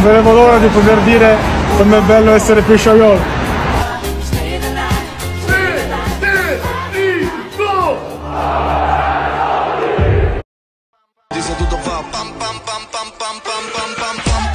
vedevo l'ora di poter dire com'è bello essere pesciaiolo. Dice tutto fa pam pam pam pam pam pam pam pam pam.